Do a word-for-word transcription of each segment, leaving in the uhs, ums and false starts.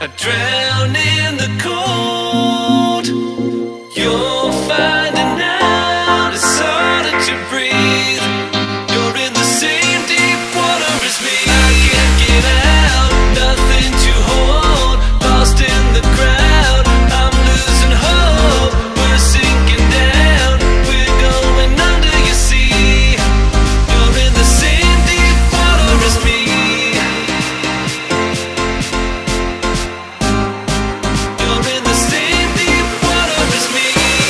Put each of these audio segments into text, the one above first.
I drown in the cold. You're finding out it's harder to breathe. You're in the same deep water as me. I can't get out, nothing to hold. Lost in the crowd, I'm losing hope. We're sinking down, we're going under, you see. You're in the same deep water as me. You're in the same deep water as me.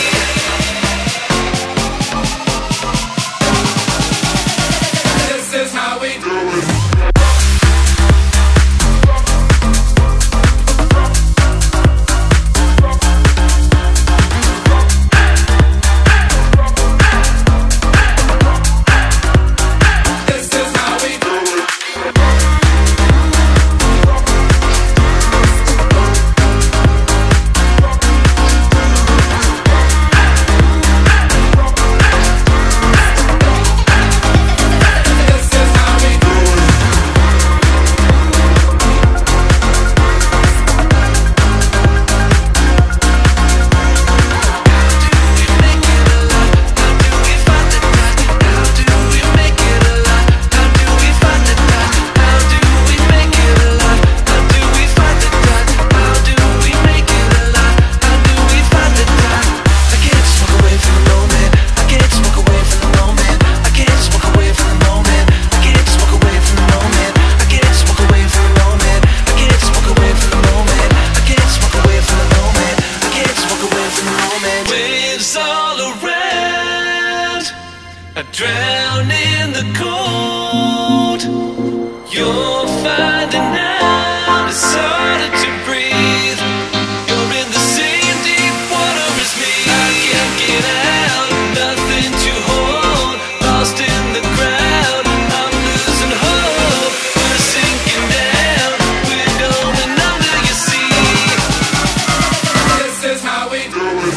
This is how we do it. I drown in the cold. You're finding out it's harder to breathe. You're in the same deep water as me. I can't get out, nothing to hold. Lost in the crowd, I'm losing hope. We're sinking down, we're going under, you see. This is how we do it.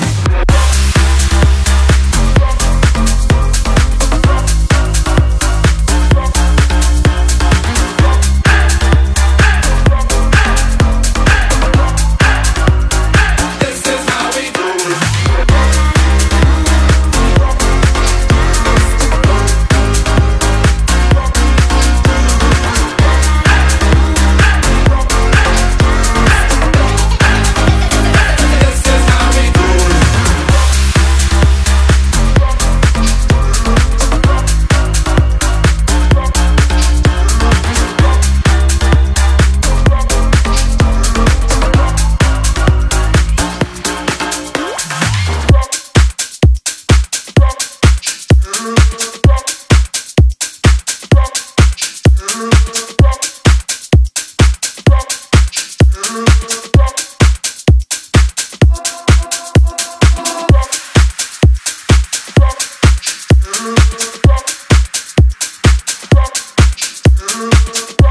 Rock, rock, rock, rock.